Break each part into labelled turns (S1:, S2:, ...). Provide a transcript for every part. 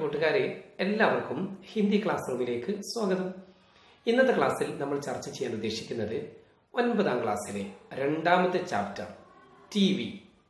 S1: കൂട്ടുകാരെ, എല്ലാവർക്കും ഹിന്ദി ക്ലാസ് റൂമിലേക്ക് സ്വാഗതം. ഇന്നത്തെ ക്ലാസ്സിൽ നമ്മൾ ചർച്ച ചെയ്യാൻ ഉദ്ദേശിക്കുന്നത് 9ാം ക്ലാസ്സിലെ രണ്ടാമത്തെ ചാപ്റ്റർ ടി വി.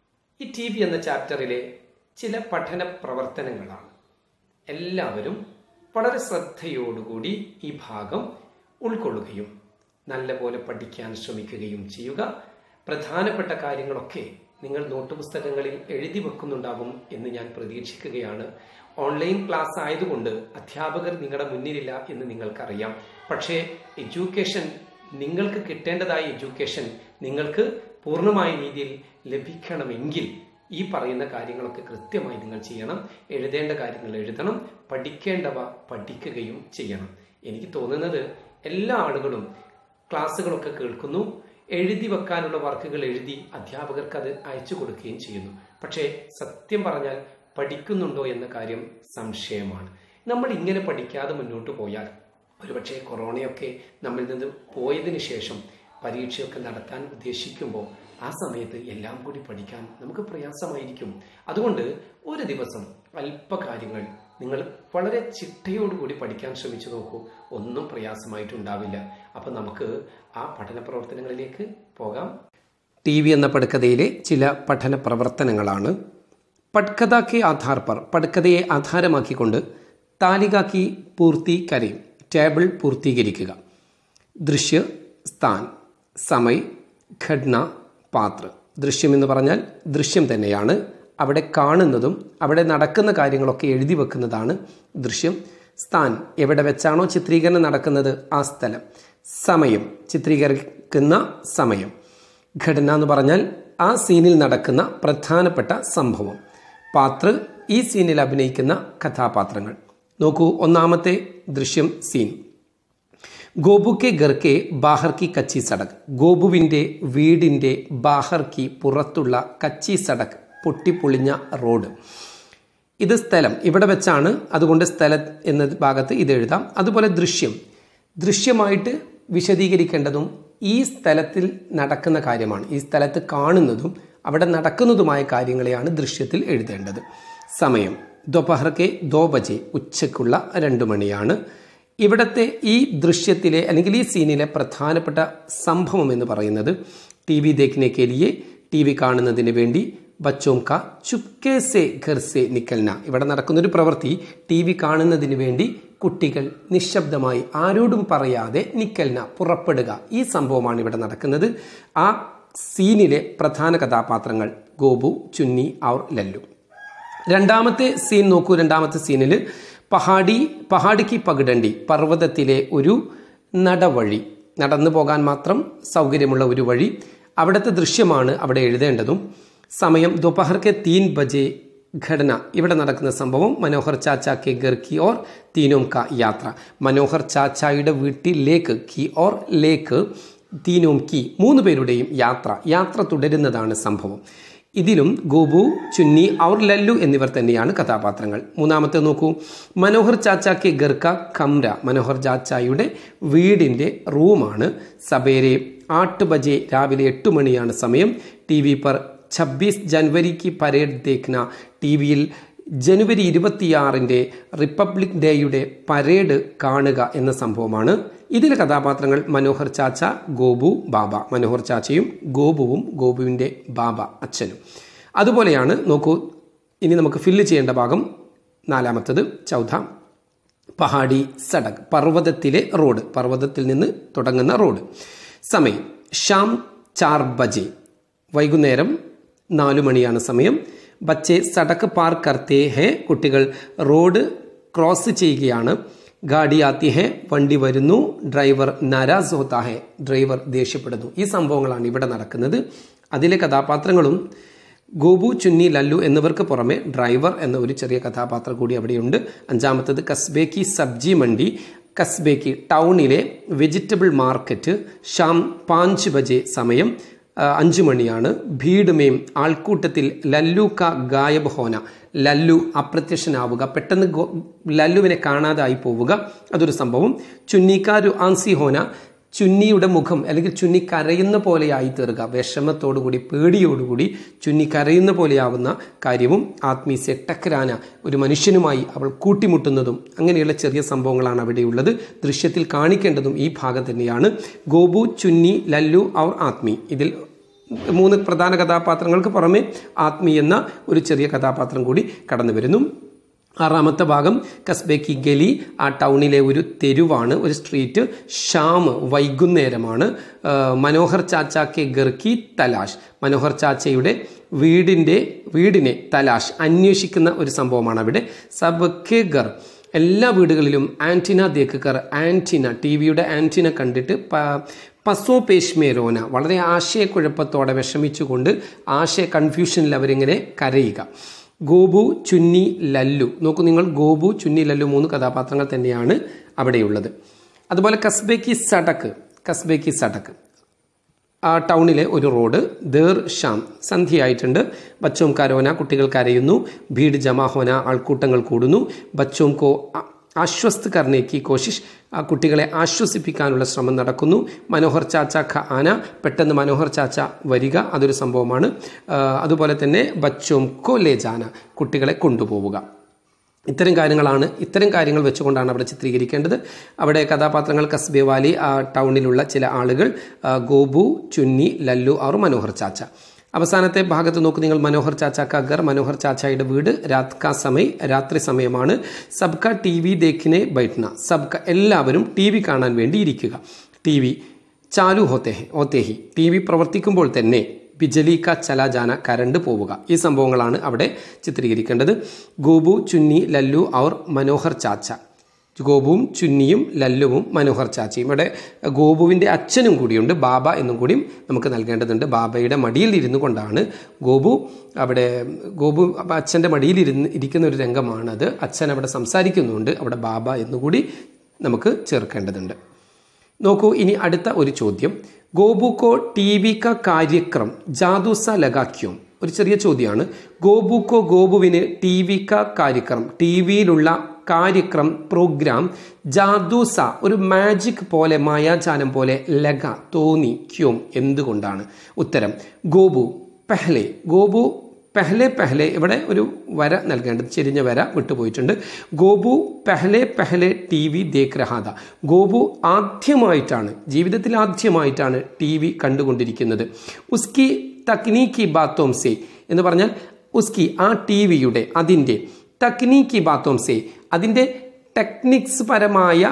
S1: ഈ ടി വി എന്ന ചാപ്റ്ററിലെ ചില പഠന പ്രവർത്തനങ്ങളാണ്. എല്ലാവരും വളരെ ശ്രദ്ധയോടുകൂടി ഈ ഭാഗം ഉൾക്കൊള്ളുകയും നല്ലപോലെ പഠിക്കാൻ ശ്രമിക്കുകയും ചെയ്യുക. പ്രധാനപ്പെട്ട കാര്യങ്ങളൊക്കെ നിങ്ങൾ നോട്ട് പുസ്തകങ്ങളിൽ എഴുതി വെക്കുന്നുണ്ടാകും എന്ന് ഞാൻ പ്രതീക്ഷിക്കുകയാണ്. ഓൺലൈൻ ക്ലാസ് ആയതുകൊണ്ട് അധ്യാപകർ നിങ്ങളുടെ മുന്നിലില്ല എന്ന് നിങ്ങൾക്കറിയാം. പക്ഷേ എഡ്യൂക്കേഷൻ, നിങ്ങൾക്ക് കിട്ടേണ്ടതായ എഡ്യൂക്കേഷൻ നിങ്ങൾക്ക് പൂർണ്ണമായ രീതിയിൽ ലഭിക്കണമെങ്കിൽ ഈ പറയുന്ന കാര്യങ്ങളൊക്കെ കൃത്യമായി നിങ്ങൾ ചെയ്യണം. എഴുതേണ്ട കാര്യങ്ങൾ എഴുതണം, പഠിക്കേണ്ടവ പഠിക്കുകയും ചെയ്യണം. എനിക്ക് തോന്നുന്നത് എല്ലാ ആളുകളും ക്ലാസ്സുകളൊക്കെ കേൾക്കുന്നു, എഴുതി വെക്കാനുള്ള വർക്കുകൾ എഴുതി അധ്യാപകർക്ക് അത് അയച്ചു കൊടുക്കുകയും ചെയ്യുന്നു. പക്ഷേ സത്യം പറഞ്ഞാൽ പഠിക്കുന്നുണ്ടോ എന്ന കാര്യം സംശയമാണ്. നമ്മൾ ഇങ്ങനെ പഠിക്കാതെ മുന്നോട്ട് പോയാൽ ഒരുപക്ഷെ കൊറോണയൊക്കെ നമ്മിൽ നിന്ന് പോയതിനു ശേഷം പരീക്ഷയൊക്കെ നടത്താൻ ഉദ്ദേശിക്കുമ്പോൾ ആ സമയത്ത് എല്ലാം കൂടി പഠിക്കാൻ നമുക്ക് പ്രയാസമായിരിക്കും. അതുകൊണ്ട് ഒരു ദിവസം അല്പകാര്യങ്ങൾ നിങ്ങൾ വളരെ ചിട്ടയോടുകൂടി പഠിക്കാൻ ശ്രമിച്ചു നോക്കൂ. ഒന്നും പ്രയാസമായിട്ടുണ്ടാവില്ല. അപ്പൊ നമുക്ക് ആ പഠന പ്രവർത്തനങ്ങളിലേക്ക് പോകാം. ടി വി എന്ന പടുക്കഥയിലെ ചില പഠന പ്രവർത്തനങ്ങളാണ്. പട്കഥ കെ ആധാർ പർ, പടുക്കഥയെ ആധാരമാക്കിക്കൊണ്ട് താലിക കി പൂർത്തി കരയും, ടേബിൾ പൂർത്തീകരിക്കുക. ദൃശ്യ, സ്ഥാൻ, സമയ്, ഘടന, പാത്ര. ദൃശ്യം എന്ന് പറഞ്ഞാൽ ദൃശ്യം തന്നെയാണ്. അവിടെ കാണുന്നതും അവിടെ നടക്കുന്ന കാര്യങ്ങളൊക്കെ എഴുതി വെക്കുന്നതാണ് ദൃശ്യം. സ്ഥാൻ, എവിടെ വെച്ചാണോ ചിത്രീകരണം നടക്കുന്നത് ആ സ്ഥലം. സമയം, ചിത്രീകരിക്കുന്ന സമയം. ഘടന എന്ന് പറഞ്ഞാൽ ആ സീനിൽ നടക്കുന്ന പ്രധാനപ്പെട്ട സംഭവം. പാത്ര, ഈ സീനിൽ അഭിനയിക്കുന്ന കഥാപാത്രങ്ങൾ. നോക്കൂ, ഒന്നാമത്തെ ദൃശ്യം, സീൻ. ഗോപു കെ ഘർ കെ ബാഹർ കി കച്ചി സടക്. ഗോപുവിൻ്റെ വീടിൻ്റെ ബാഹർ കി, പുറത്തുള്ള കച്ചി സടക്, പൊട്ടിപ്പൊളിഞ്ഞ റോഡ്. ഇത് സ്ഥലം, ഇവിടെ വെച്ചാണ്, അതുകൊണ്ട് സ്ഥലം എന്ന ഭാഗത്ത് ഇത് എഴുതാം. അതുപോലെ ദൃശ്യം, ദൃശ്യമായിട്ട് വിശദീകരിക്കേണ്ടതും ഈ സ്ഥലത്തിൽ നടക്കുന്ന കാര്യമാണ്. ഈ സ്ഥലത്ത് കാണുന്നതും അവിടെ നടക്കുന്നതുമായ കാര്യങ്ങളെയാണ് ദൃശ്യത്തിൽ എഴുതേണ്ടത്. സമയം, ദോപഹർ കെ 2 ബജെ, ഉച്ചയ്ക്കുള്ള 2 മണിയാണ്. ഇവിടത്തെ ഈ ദൃശ്യത്തിലെ അല്ലെങ്കിൽ ഈ സീനിലെ പ്രധാനപ്പെട്ട സംഭവം എന്ന് പറയുന്നത് ടി വി ദേഖ്നെ കെ ലിയെ, ടി വി കാണുന്നതിന് വേണ്ടി ബച്ചോം കാ ചുപ്കെ സെ ഘർ സെ നിക്കൽന. ഇവിടെ നടക്കുന്നൊരു പ്രവൃത്തി, ടി വി കാണുന്നതിന് വേണ്ടി കുട്ടികൾ നിശബ്ദമായി ആരോടും പറയാതെ നിക്കൽന, പുറപ്പെടുക. ഈ സംഭവമാണ് ഇവിടെ നടക്കുന്നത്. ആ സീനിലെ പ്രധാന കഥാപാത്രങ്ങൾ ഗോപു, ചുന്നി ഔർ ലല്ലു. രണ്ടാമത്തെ സീൻ നോക്കൂ. രണ്ടാമത്തെ സീനിൽ പഹാടിക്ക് പകിടണ്ടി, പർവ്വതത്തിലെ ഒരു നടവഴി, നടന്നു പോകാൻ മാത്രം സൗകര്യമുള്ള ഒരു വഴി. അവിടുത്തെ ദൃശ്യമാണ് അവിടെ എഴുതേണ്ടതും. സമയം, ദോപഹർ കെ 3 ബജെ. ഘടന, ഇവിടെ നടക്കുന്ന സംഭവം മനോഹർ ചാച്ച കെ ഘർ കി ഓർ തീനോം കാ യാത്ര. മനോഹർ ചാച്ചായുടെ വീട്ടിലേക്ക്, കി ഓർ ലേക്ക്, തീനോം കി, 3 പേരുടെയും യാത്ര തുടരുന്നതാണ് സംഭവം. ഇതിലും ഗോപു, ചുന്നി ഔർ ലല്ലു എന്നിവർ തന്നെയാണ് കഥാപാത്രങ്ങൾ. മൂന്നാമത്തെ നോക്കൂ. മനോഹർ ചാച്ച കെ ഘർ കാ കംര, മനോഹർ ചാച്ചായുടെ വീടിൻ്റെ റൂമാണ്. സവേരെ 8 ബജെ, രാവിലെ 8 മണിയാണ് സമയം. ടി വി പർ 26 ജനുവരി കി പരേഡ് ദേഖ്ന, ടി വിയിൽ ജനുവരി 26 റിപ്പബ്ലിക് ഡേയുടെ പരേഡ് കാണുക എന്ന സംഭവമാണ്. ഇതിലെ കഥാപാത്രങ്ങൾ മനോഹർ ചാച്ച, ഗോപു, ബാബ. മനോഹർ ചാച്ചയും ഗോപുവും ഗോപുവിൻ്റെ ബാബ, അച്ഛനും. അതുപോലെയാണ്. നോക്കൂ, ഇനി നമുക്ക് ഫില്ല് ചെയ്യേണ്ട ഭാഗം നാലാമത്തത്, ചൗഥ. പഹാടി സടക്, പർവ്വതത്തിലെ റോഡ്, പർവ്വതത്തിൽ നിന്ന് തുടങ്ങുന്ന റോഡ്. സമയം, ഷാം 4 ബജെ, വൈകുന്നേരം 4 മണിയാണ് സമയം. ബച്ചെ സടക്ക് പാർ കർത്തേ ഹെ, കുട്ടികൾ റോഡ് ക്രോസ് ചെയ്യുകയാണ്. ഗാഡി ആത്തി ഹെ, വണ്ടി വരുന്നു. ഡ്രൈവർ നാരാസ് ഹോത്താ ഹെ, ഡ്രൈവർ ദേഷ്യപ്പെടുന്നു. ഈ സംഭവങ്ങളാണ് ഇവിടെ നടക്കുന്നത്. അതിലെ കഥാപാത്രങ്ങളും ഗോപു, ചുന്നി, ലല്ലു എന്നിവർക്ക് പുറമെ ഡ്രൈവർ എന്ന ഒരു ചെറിയ കഥാപാത്രം കൂടി അവിടെയുണ്ട്. അഞ്ചാമത്തത് കസ്ബെ കി സബ്ജി മണ്ഡി, കസ്ബേക്ക് ടൗണിലെ വെജിറ്റബിൾ മാർക്കറ്റ്. ഷാം 5 ബജെ, സമയം 5 മണിയാണ്. ഭീഡ് മേം, ആൾക്കൂട്ടത്തിൽ. ലല്ലു കാ ഗായബ് ഹോന, ലല്ലു അപ്രത്യക്ഷനാവുക, പെട്ടെന്ന് ലല്ലുവിനെ കാണാതായി പോവുക, അതൊരു സംഭവം. ചുന്നിക്കാരു ആൻസി ഹോന, ചുന്നിയുടെ മുഖം അല്ലെങ്കിൽ ചുന്നി കരയുന്ന പോലെയായി തീർക്കുക, വിഷമത്തോടുകൂടി പേടിയോടുകൂടി ചുന്നി കരയുന്ന പോലെയാവുന്ന കാര്യവും ആത്മീ സെ ടക്രാന, ഒരു മനുഷ്യനുമായി അവൾ കൂട്ടിമുട്ടുന്നതും അങ്ങനെയുള്ള ചെറിയ സംഭവങ്ങളാണ് അവിടെയുള്ളത്. ദൃശ്യത്തിൽ കാണിക്കേണ്ടതും ഈ ഭാഗം തന്നെയാണ്. ഗോപു, ചുന്നി, ലല്ലു ഔർ ആത്മീ, ഇതിൽ 3 പ്രധാന കഥാപാത്രങ്ങൾക്ക് പുറമെ ആത്മീ എന്ന ഒരു ചെറിയ കഥാപാത്രം കൂടി കടന്നു വരുന്നു. 6ാമത്തെ ഭാഗം കസ്ബെ കി ഗലി, ആ ടൗണിലെ ഒരു തെരുവാണ്, ഒരു സ്ട്രീറ്റ്. ഷാം, വൈകുന്നേരമാണ്. മനോഹർ ചാച്ച കെ ഗർ കി തലാഷ്, മനോഹർ ചാച്ചയുടെ വീടിനെ തലാഷ്, അന്വേഷിക്കുന്ന ഒരു സംഭവമാണ് അവിടെ. സബ് കെ ഗർ, എല്ലാ വീടുകളിലും. ആൻറ്റിന ദേക്കർ, ആൻറ്റിന, ടിവിയുടെ ആൻറ്റിന കണ്ടിട്ട് പസോ പേഷ്മേരോന, വളരെ ആശയക്കുഴപ്പത്തോടെ വിഷമിച്ചുകൊണ്ട് കൺഫ്യൂഷനിൽ അവരിങ്ങനെ കരയുക. ഗോപു, ചുന്നി, ലല്ലു, നോക്കൂ നിങ്ങൾ, ഗോപു, ചുന്നി, ലല്ലു 3 കഥാപാത്രങ്ങൾ തന്നെയാണ് അവിടെയുള്ളത്. അതുപോലെ കസ്ബെ കി സടക്ക്, ആ ടൗണിലെ ഒരു റോഡ്. ദേർ ഷാം, സന്ധ്യയായിട്ടുണ്ട്. ബച്ചോം കരോന, കുട്ടികൾ കരയുന്നു. ഭീഡ് ജമാഹോന, ആൾക്കൂട്ടങ്ങൾ കൂടുന്നു. ബച്ചോം കോ ആശ്വസ്ത് കർണേക്ക് കോശിഷ്, ആ കുട്ടികളെ ആശ്വസിപ്പിക്കാനുള്ള ശ്രമം നടക്കുന്നു. മനോഹർ ചാച്ച ഖ ആന, പെട്ടെന്ന് മനോഹർ ചാച്ച വരിക, അതൊരു സംഭവമാണ്. അതുപോലെ തന്നെ ബച്ചോം കോ ലേ ജാന, കുട്ടികളെ കൊണ്ടുപോവുക. ഇത്തരം കാര്യങ്ങൾ വെച്ചുകൊണ്ടാണ് അവിടെ ചിത്രീകരിക്കേണ്ടത്. അവിടെ കഥാപാത്രങ്ങൾ കസ്ബെ വാലി, ആ ടൗണിലുള്ള ചില ആളുകൾ, ഗോപു, ചുന്നി, ലല്ലു ഔർ മനോഹർ ചാച്ച. അവസാനത്തെ ഭാഗത്ത് നോക്കൂ നിങ്ങൾ, മനോഹർ ചാച്ച കാ ഘർ, മനോഹർ ചാച്ചയുടെ വീട്. രാത്രി സമയമാണ്. സബ്ക ടി വി ദേഖിനെ ബൈഠന, സബ്ക, എല്ലാവരും ടി വി കാണാൻ വേണ്ടി ഇരിക്കുക. ടി വി ചാലു ഹോത്തേഹി, ടി വി പ്രവർത്തിക്കുമ്പോൾ തന്നെ ബിജലി കാ ചലാ ജാന, കരണ്ട് പോവുക. ഈ സംഭവങ്ങളാണ് അവിടെ ചിത്രീകരിക്കേണ്ടത്. ഗോപു, ചുന്നി, ലല്ലു ഔർ മനോഹർ ചാച്ച, ഗോപുവും ചുന്നിയും ലല്ലുവും മനോഹർ ചാച്ചയും. ഇവിടെ ഗോപുവിൻ്റെ അച്ഛനും കൂടിയുണ്ട്, ബാബ എന്നും കൂടിയും നമുക്ക് നൽകേണ്ടതുണ്ട്. ബാബയുടെ മടിയിൽ ഇരുന്നു കൊണ്ടാണ് ഗോപു അച്ഛൻ്റെ മടിയിൽ ഇരിക്കുന്ന ഒരു രംഗമാണത്. അച്ഛൻ അവിടെ സംസാരിക്കുന്നുണ്ട്, അവിടെ ബാബ എന്നുകൂടി നമുക്ക് ചേർക്കേണ്ടതുണ്ട്. നോക്കൂ, ഇനി അടുത്ത ഒരു ചോദ്യം. ഗോപു കോ ടി വി ക കാര്യക്രം ജാദൂസ ലഗാക്യോം, ഒരു ചെറിയ ചോദ്യമാണ്. ഗോപുവിന് ടി വി ക കാര്യക്രം, ടി വിയിലുള്ള കാര്യക്രം, പ്രോഗ്രാം, ജാദൂസ, ഒരു മാജിക് പോലെ, മായാജാലം പോലെ, ലഗ, തോന്നി, ക്യോം, എന്തുകൊണ്ടാണ്? ഉത്തരം ഗോപു പെഹ്ലെ, ഇവിടെ ഒരു വര നൽകേണ്ടത്, ചെരിഞ്ഞ വര വിട്ടുപോയിട്ടുണ്ട്. ഗോപു പെഹ്ലെ ടി വി ദേഖ് രഹാദ, ഗോപു ജീവിതത്തിൽ ആദ്യമായിട്ടാണ് ടി വി കണ്ടുകൊണ്ടിരിക്കുന്നത്. ഉസ്കി തക്നീക്കി ബാത്തോം സേ എന്ന് പറഞ്ഞാൽ ഉസ്കി, ആ ടി വിയുടെ, അതിൻ്റെ, തക്നീക്കി ബാത്തോം സേ, അതിൻ്റെ ടെക്നിക്സ് പരമായ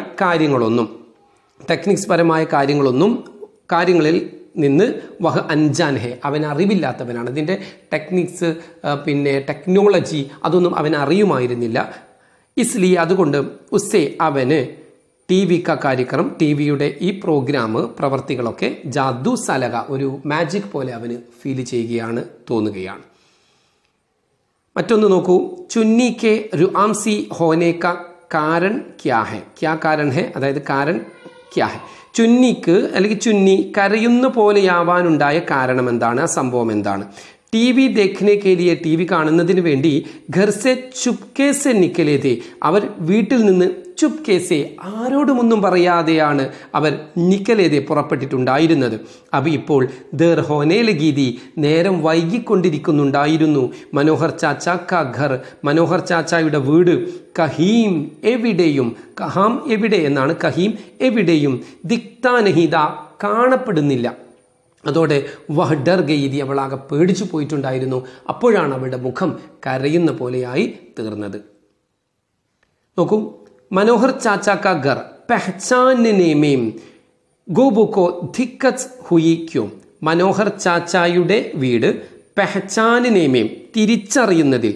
S1: കാര്യങ്ങളിൽ നിന്ന് വഹ അൻജാൻ ഹെ, അവൻ അറിവില്ലാത്തവനാണ്. അതിൻ്റെ ടെക്നിക്സ്, പിന്നെ ടെക്നോളജി, അതൊന്നും അവൻ അറിയുമായിരുന്നില്ല. ഇസ്ലിയെ, അതുകൊണ്ട് ഉസ്സേ, അവന് ടി വി ക കാര്യക്രം, ടി വിയുടെ ഈ പ്രോഗ്രാം, പ്രവർത്തികളൊക്കെ ജാദു സലക, ഒരു മാജിക് പോലെ അവന് ഫീൽ ചെയ്യുകയാണ്, തോന്നുകയാണ്. മറ്റൊന്ന് നോക്കൂ. ചുന്നി കെ രുആംസി ഹോനെ കാ കാരൺ ക്യാ കാരൺ ഹെ, അതായത് കാരൺ ക്യാ ഹെ, ചുന്നിക്ക് അല്ലെങ്കിൽ ചുന്നി കരയുന്ന പോലെയാവാനുണ്ടായ കാരണം എന്താണ്, ആ സംഭവം എന്താണ്? ടി വി ദേഖ്നെ കെ ലിയെ, ടി വി കാണുന്നതിന് വേണ്ടി ഘർസെ ചുപ്കേസെ നിക്കലേതേ, അവർ വീട്ടിൽ നിന്ന് ചുപ്കേസെ, ആരോടുമൊന്നും പറയാതെയാണ് അവർ നിക്കലേതെ പുറപ്പെട്ടിട്ടുണ്ടായിരുന്നത്. അബ് ഇപ്പോൾ ദർ ഹോനെ ലഗീതി, നേരം വൈകിക്കൊണ്ടിരിക്കുന്നുണ്ടായിരുന്നു. മനോഹർ ചാച്ച കാ ഘർ, മനോഹർ ചാച്ചയുടെ വീട്. കഹീം, എവിടെയും, കഹാം എവിടെ എന്നാണ്, കഹീം എവിടെയും, ദിക്താ നഹീദ, കാണപ്പെടുന്നില്ല. അതോടെ വഹ് ഡർ ഗെയ്തി, അവളാകെ പേടിച്ചു പോയിട്ടുണ്ടായിരുന്നു. അപ്പോഴാണ് അവളുടെ മുഖം കരയുന്ന പോലെയായി തീർന്നത്. നോക്കൂ, മനോഹർ ചാച്ച കാ ഘർ പെഹ്ചാനനെ മേം ഗോപു കോ ദിക്കത്ത് ഹുയി ക്യോം, മനോഹർ ചാച്ചായുടെ വീട് പെഹ്ചാനനെ മേം, തിരിച്ചറിയുന്നതിൽ,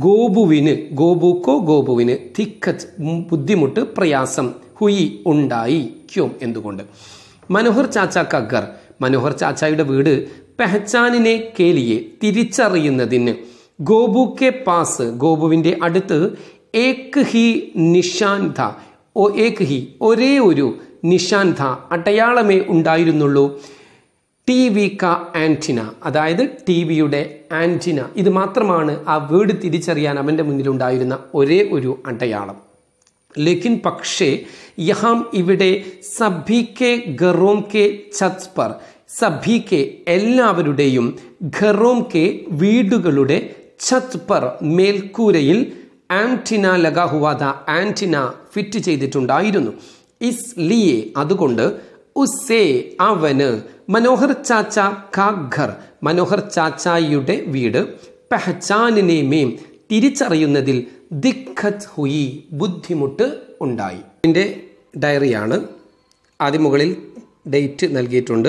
S1: ഗോപുവിന് ദിക്കത്ത്, ബുദ്ധിമുട്ട്, പ്രയാസം, ഹുയി, ഉണ്ടായി, ക്യോം, എന്തുകൊണ്ട്? മനോഹർ ചാച്ച കാ ഘർ, മനോഹർ ചാച്ചായുടെ വീട്, പെഹ്ചാനിനെ കേലിയെ, തിരിച്ചറിയുന്നതിന്, ഗോപു കെ പാസ്, ഗോപുവിൻ്റെ അടുത്ത്, ഏക് ഹി നിഷാൻ ഥ, ഒരേ ഒരു നിഷാൻ ഥ, അടയാളമേ ഉണ്ടായിരുന്നുള്ളൂ. ടി വി ക ആൻറ്റിന, അതായത് ടി വിയുടെ ആൻറ്റിന, ഇത് മാത്രമാണ് ആ വീട് തിരിച്ചറിയാൻ അവൻ്റെ മുന്നിലുണ്ടായിരുന്ന ഒരേ ഒരു അടയാളം. ലേക്കിൻ പക്ഷേ യഹാം ഇവിടെ സഭി കെ ഘറോം കെ ഛത് പർ, സഭി കെ എല്ലാവരുടെയും, ഘറോം കെ വീടുകളുടെ, ഛത് പർ മേൽക്കൂരയിൽ, ആന്റിന ലഗാ ഹുവാ ഥാ ആന്റിന ഫിറ്റ് ചെയ്തിട്ടുണ്ടായിരുന്നു. ഇസ് ലിയെ അതുകൊണ്ട്, ഉസ്സേ അവന്, മനോഹർ ചാച്ച കാ ഘർ മനോഹർ ചാച്ചായുടെ വീട്, പെഹ്ചാനിനെ മേം തിരിച്ചറിയുന്നതിൽ, ദിഖത്ത് ഹുയി ബുദ്ധിമുട്ട് ഉണ്ടായി. ഇതിൻ്റെ ഡയറിയാണ്. ആദ്യം മുകളിൽ ഡേറ്റ് നൽകിയിട്ടുണ്ട്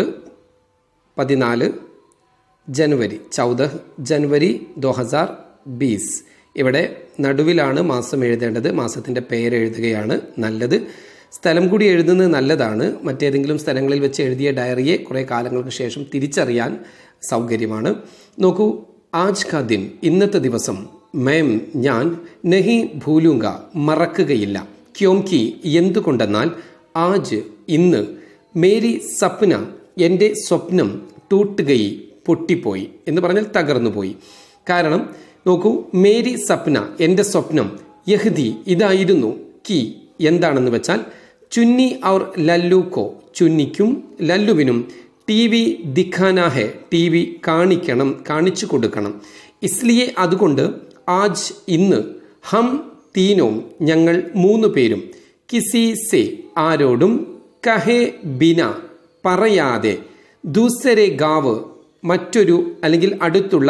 S1: 14 ജനുവരി 14 ജനുവരി 2020. ഇവിടെ നടുവിലാണ് മാസം എഴുതേണ്ടത്. മാസത്തിൻ്റെ പേര് എഴുതുകയാണ് നല്ലത്. സ്ഥലം കൂടി എഴുതുന്നത് നല്ലതാണ്. മറ്റേതെങ്കിലും സ്ഥലങ്ങളിൽ വെച്ച് എഴുതിയ ഡയറിയെ കുറേ കാലങ്ങൾക്ക് ശേഷം തിരിച്ചറിയാൻ സൗകര്യമാണ്. നോക്കൂ, ആജ് കാ ദിൻ ഇന്നത്തെ ദിവസം, മേം ഞാൻ, നഹി ഭൂലുങ്ക മറക്കുകയില്ല, ക്യോംകി എന്തുകൊണ്ടെന്നാൽ, ആജ് ഇന്ന്, മേരി സപ്ന എൻ്റെ സ്വപ്നം, ടൂട്ടുകയി പൊട്ടിപ്പോയി എന്ന് പറഞ്ഞാൽ തകർന്നുപോയി. കാരണം നോക്കൂ, മേരി സപ്ന എൻ്റെ സ്വപ്നം, യഹ്ദി ഇതായിരുന്നു, കി എന്താണെന്ന് വെച്ചാൽ, ചുന്നി ഔർ ലല്ലുക്കോ ചുന്നിക്കും ലല്ലുവിനും, ടി വി ദിഖാനാ ഹെ ടി വി കാണിക്കണം, കാണിച്ചു കൊടുക്കണം, ഇസ്ലിയെ അതുകൊണ്ട്, ആജ് ഇന്ന്, ഹം തീനോം ഞങ്ങൾ 3 പേരും, കിസി സെ ആരോടും, കഹെ ബിന പറയാതെ, ദൂസരെ ഗാവ് മറ്റൊരു അല്ലെങ്കിൽ അടുത്തുള്ള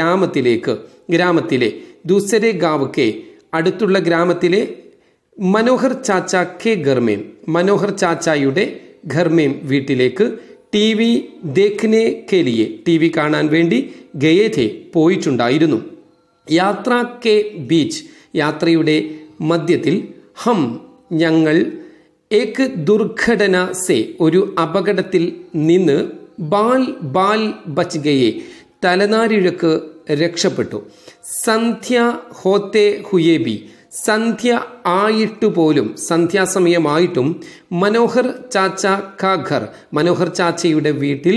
S1: ഗ്രാമത്തിലെ ദൂസരെ ഗാവ് കെ അടുത്തുള്ള ഗ്രാമത്തിലെ, മനോഹർ ചാച്ച കെ ഘർമേം മനോഹർ ചാച്ചായുടെ ഘർമേം വീട്ടിലേക്ക്, ടി വി ദേഖ്നെ കെ ലിയെ ടി വി കാണാൻ വേണ്ടി, ഗയേ ഥേ പോയിട്ടുണ്ടായിരുന്നു, യാത്ര കെ ബീച്ച് യാത്രയുടെ മധ്യത്തിൽ, ഹം ഞങ്ങൾ, ഏക് ദുർഘടന സെ ഒരു അപകടത്തിൽ നിന്ന്, ബാൽ ബച്ച് ഗയേ തലനാരിഴക്ക് രക്ഷപ്പെട്ടു, സന്ധ്യ ഹോത്തെ ഹുയേ ബി സന്ധ്യ ആയിട്ടുപോലും സന്ധ്യാസമയമായിട്ടും, മനോഹർ ചാച്ച കാ ഘർ മനോഹർ ചാച്ചയുടെ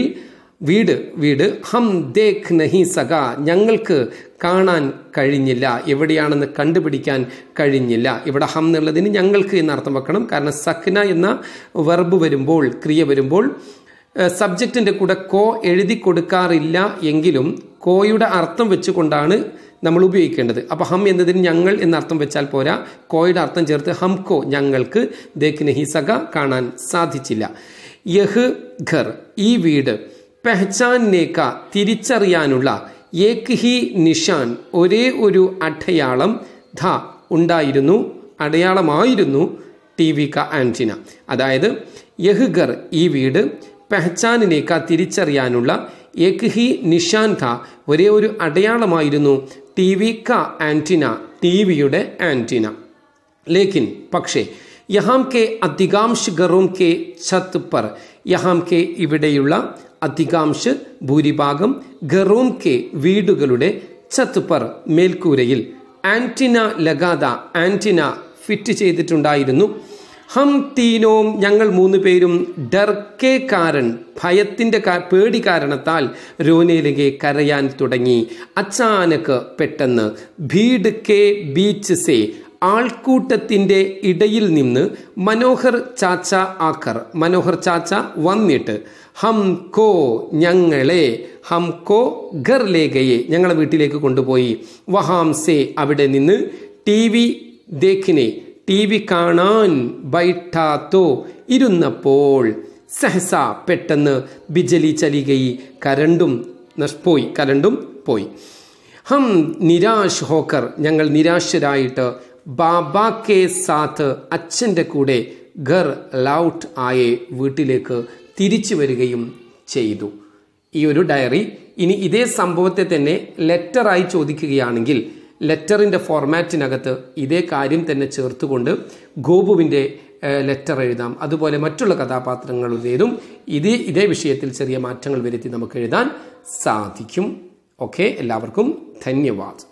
S1: വീട്, ഹം ദേഖ് നഹി സക ഞങ്ങൾക്ക് കാണാൻ കഴിഞ്ഞില്ല, എവിടെയാണെന്ന് കണ്ടുപിടിക്കാൻ കഴിഞ്ഞില്ല. ഇവിടെ ഹം എന്നുള്ളതിന് ഞങ്ങൾക്ക് എന്നർത്ഥം വെക്കണം. കാരണം സക്ന എന്ന വെർബ് വരുമ്പോൾ, ക്രിയ വരുമ്പോൾ സബ്ജക്റ്റിൻ്റെ കൂടെ കോ എഴുതി കൊടുക്കാറില്ല എങ്കിലും കോയുടെ അർത്ഥം വെച്ചുകൊണ്ടാണ് നമ്മൾ ഉപയോഗിക്കേണ്ടത്. അപ്പോൾ ഹം എന്നതിന് ഞങ്ങൾ എന്നർത്ഥം വെച്ചാൽ പോരാ, കോയുടെ അർത്ഥം ചേർത്ത് ഹംകോ ഞങ്ങൾക്ക്, ദേഖ് നഹി സക കാണാൻ സാധിച്ചില്ല, യഹ് ഘർ ഈ വീട്, പെഹ്ചാനേക തിരിച്ചറിയാനുള്ള, ഏക് ഹി നിഷാൻ ഒരേ ഒരു അടയാളം, ധ ഉണ്ടായിരുന്നു അടയാളമായിരുന്നു, ടി വി ക ആന്റിന. അതായത് യഹ് ഘർ ഈ വീട്, പെഹ്ചാനേക തിരിച്ചറിയാനുള്ള, ഏക് ഹി നിഷാൻ ധ ഒരേ ഒരു അടയാളമായിരുന്നു, ടി വി ക ആന്റിന ടി വിയുടെ ആന്റിന. ലേക്കിൻ പക്ഷേ, യഹാം കെ അധികാംശ് ഘറോം കെ ഛത് പർ യഹാം കെ ഇവിടെയുള്ള, അധികാംശ് ഭൂരിഭാഗം, ഘറോം കെ വീടുകളുടെ, ഛത് പർ മേൽക്കൂരയിൽ, ആന്റിന ലഗാദ ആന്റിന ഫിറ്റ് ചെയ്തിട്ടുണ്ടായിരുന്നു, ഹം തീനോം ഞങ്ങൾ 3 പേരും, ഡർ കെ കാരൻ ഭയത്തിൻ്റെ പേടി കാരണത്താൽ, രോനേലകെ കരയാൻ തുടങ്ങി, അച്ചാനക്ക് പെട്ടെന്ന്, ഭീഡ് കെ ബീച്ച് സേ ആൾക്കൂട്ടത്തിൻ്റെ ഇടയിൽ നിന്ന്, മനോഹർ ചാച്ച ആക്കർ മനോഹർ ചാച്ച വന്നിട്ട്, ഹം കോ ഞങ്ങളെ, ഹം കോ ഘർ ലേ ഗയെ ഞങ്ങളെ വീട്ടിലേക്ക് കൊണ്ടുപോയി, വഹാം സേ അവിടെ നിന്ന്, ടി വി ദേഖിനെ ടി വി കാണാൻ, ബൈഠാത്തോ ഇരുന്നപ്പോൾ, സഹസ പെട്ടെന്ന്, ബിജലി ചലികയി കരണ്ടും പോയി, ഹം നിരാശ് ഹോക്കർ ഞങ്ങൾ നിരാശരായിട്ട്, ബാബാ കെ സാത്ത് അച്ഛൻ്റെ കൂടെ, ഘർ ലൗട്ട് ആയെ വീട്ടിലേക്ക് തിരിച്ചു വരികയും ചെയ്തു. ഈ ഒരു ഡയറി ഇനി ഇതേ സംഭവത്തെ തന്നെ ലെറ്ററായി ചോദിക്കുകയാണെങ്കിൽ, ലെറ്ററിൻ്റെ ഫോർമാറ്റിനകത്ത് ഇതേ കാര്യം തന്നെ ചേർത്തുകൊണ്ട് ഗോപുവിൻ്റെ ലെറ്റർ എഴുതാം. അതുപോലെ മറ്റുള്ള കഥാപാത്രങ്ങളുടേതും ഇതേ വിഷയത്തിൽ ചെറിയ മാറ്റങ്ങൾ വരുത്തി നമുക്ക് എഴുതാൻ സാധിക്കും. ഓക്കെ, എല്ലാവർക്കും ധന്യവാദം.